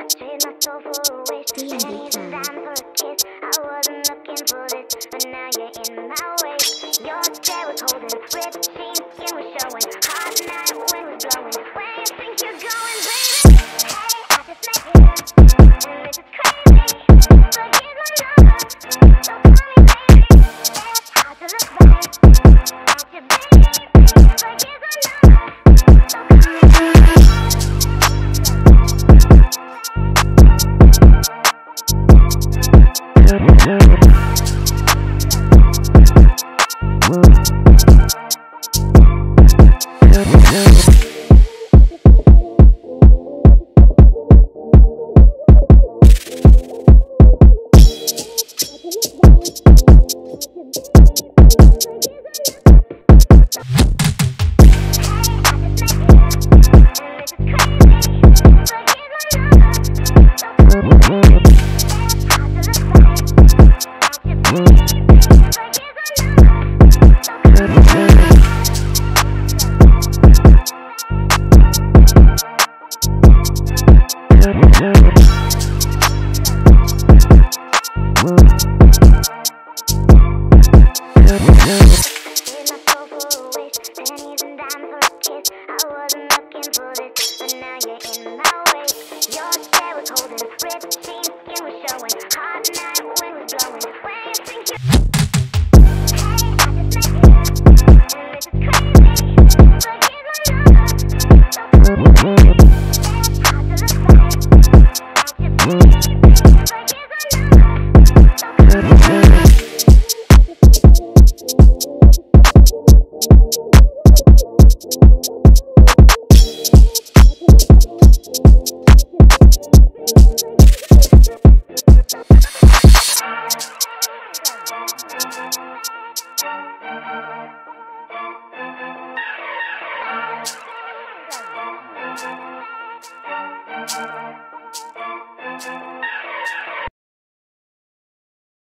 Trade my soul for a wish. Didn't need a dime for a kiss. I wasn't looking for this, but now you're in my way. Your chair was holding, ripped jeans, skin was showing. Hot night, wind was blowing. Where you think you're going, baby? Hey, I just met you, and this is crazy. But here's my number, so call me baby. It's hard to look right at your baby. But here's my number, so call me baby.